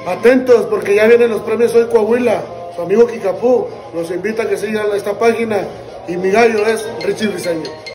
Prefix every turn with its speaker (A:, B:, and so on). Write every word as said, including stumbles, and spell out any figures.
A: Atentos porque ya vienen los premios Soy Coahuila. Su amigo Kikapú los invita a que sigan esta página y mi gallo es Richie Briseño.